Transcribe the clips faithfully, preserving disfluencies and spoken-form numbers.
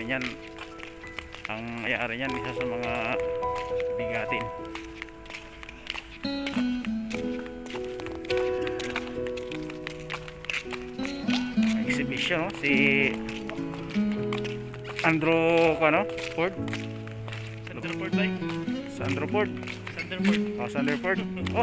niyan, ang may-ari niyan, isa sa mga bigatin. Exhibition, no? Si Andrew ano? Ford? Sandro Ford ba? Sandro Ford. Sandro Ford. Oh, Sandro Ford. Oh.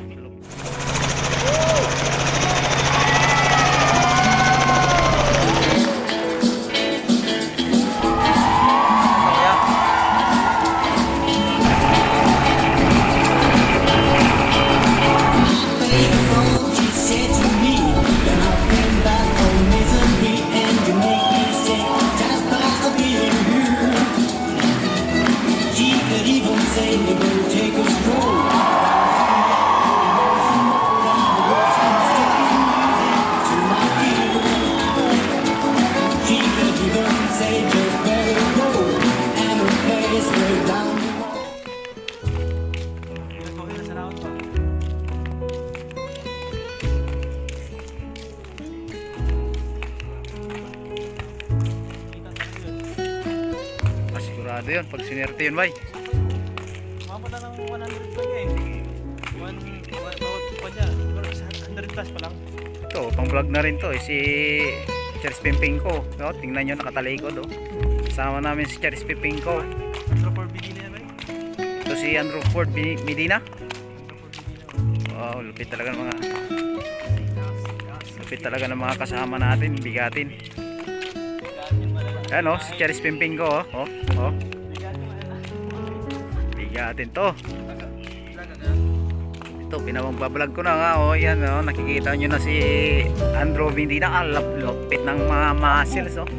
Sigurado yun, pag sinerte yun, bay. Mapunta ng one hundred pa niya eh. one pa niya. one hundred plus pa lang. Ito, pang vlog na rin to eh. Si Charis Pimpingko, no? Tingnan nyo, nakatalikod, oh. Sama namin si Charis Pimpingko. Andrew Ford Medina yan, bay? Ito si Andrew Ford Medina. Wow, lupit talaga ng mga lupit talaga ng mga kasama natin, bigatin. Ayan, oh, si Charis Pimpingko, oh. Oh, oh. Bigatin to. Ito, pinamagbablog ko na nga, oh. Yan, oh, nakikita nyo na si Andrew Medina. Ah, lupit ng mga muscles, oh.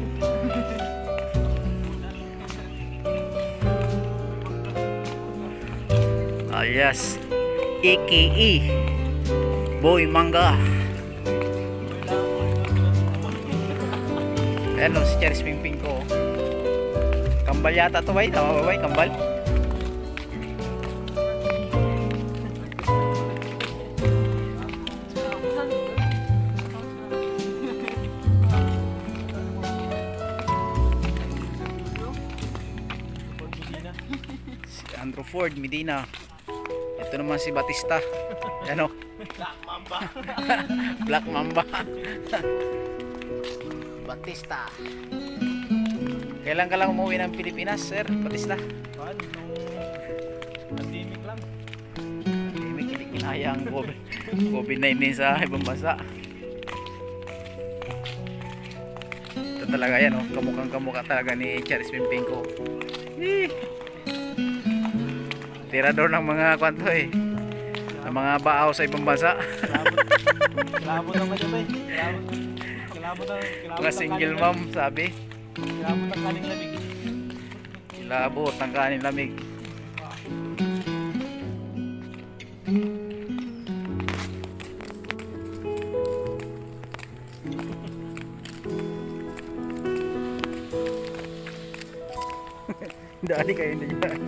Alias A K A Boy Mangga. Ayan, oh, si Charis Pimpingko. Kambal yata to, bay. Tama ba, bay? Kambal? Si Andrew Ford Medina. Ito naman si Batista. Ayan, oh. Black Mamba. Black Mamba. Batista. Kailan ka lang umuwi ng Pilipinas, sir? Batista? Saan? Nung pandemic lang. Pandemic, hindi kinaya ang COVID nineteen sa ibang bansa. Ito talaga yan, oh. Kamukhang kamukha talaga ni Charis Pimpingko. Eh. Tirador ng mga kwanto eh. Ng mga baaw sa ibang bansa. Kilabot naman siya, bay. Kilabot. Kilabot ang kilabot. Mga single mom, sabi. Kilabot ang kaning lamig. Kilabot ang kanin lamig. Dali kayo na yan.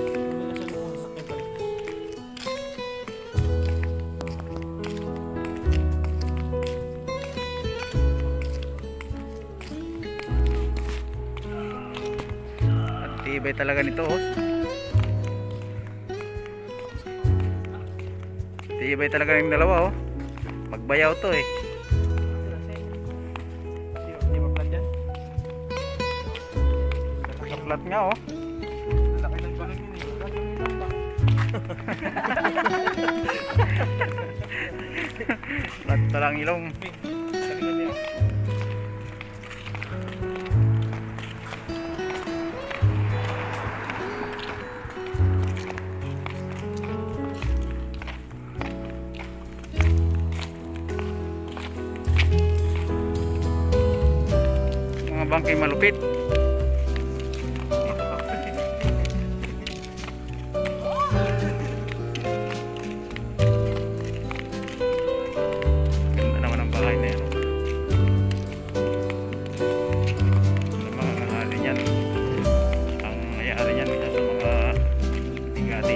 Tibay talaga nito, oh. Tibay talaga ng dalawa, oh. Magbayaw to eh. Hindi mo plan dyan? Nakaplat nga, oh. Laki ng balon yun eh. Plat talang ilong. Salingan niya. Mga bangkay malupit. Ganda naman ang bahay na yan. Ang mga nangyari niyan, ang nangyari niyan isa sa mga bigatin.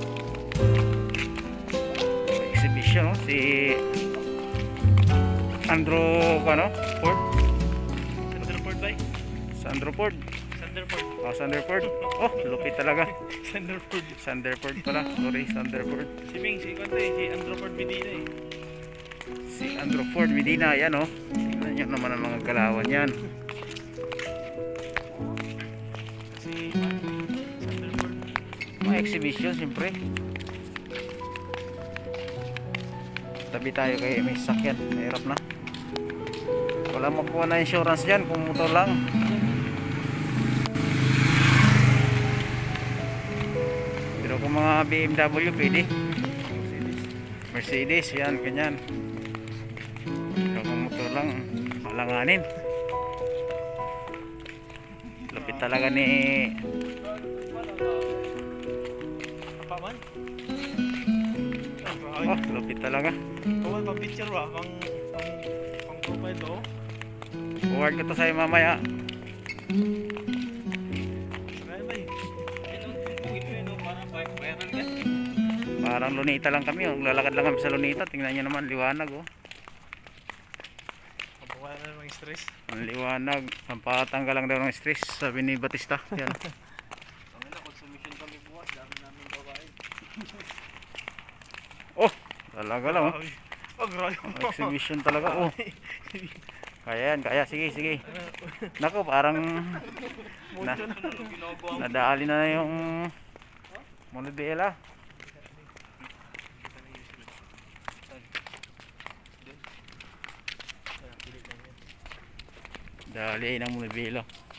Exhibition, no? Si Andrew, ano? Ford? Thunderbolt ba? Sandro Ford. Thunderbolt. Oh, Sandro Ford. Oh, lupit talaga. Thunderbolt. Sandro Ford pala. Sorry, Sandro Ford. Si Ming, si Conte, si Andrew Ford Medina eh. Si Andrew Ford Medina, yan oh. Tingnan nyo naman ang mga galawan yan. Si Man, Thunderbolt. Mga exhibition, siyempre. Tabi tayo kay may sakyan. Mahirap na. Wala makuha na insurance dyan kung motor lang. Pero kung mga B M W, pwede. Mercedes, yan, ganyan. Pero kung motor lang, malanganin. Lupit talaga ni... Apa man? Oh, lupit talaga. Kawan pa picture ba? Pang, pang, pang profile to? Forward ko to sa'yo mamaya. Kaya ba eh? Ito yun, parang viral ka. Parang lunita lang kami, oh. Lalakad lang kami sa lunita. Tingnan nyo naman, liwanag oh. Kapakuha na ng stress. Ang liwanag, pampatanggal lang daw ng stress, sabi ni Batista. Yan. Ang ina, consumption kami bukas, dami namin babae. Oh, talaga lang oh. Oh, grabe. Exhibition talaga oh. Kaya yan, kaya sige, sige. Nako, parang na, nadaali na yung Monobela. Dali ng Monobela.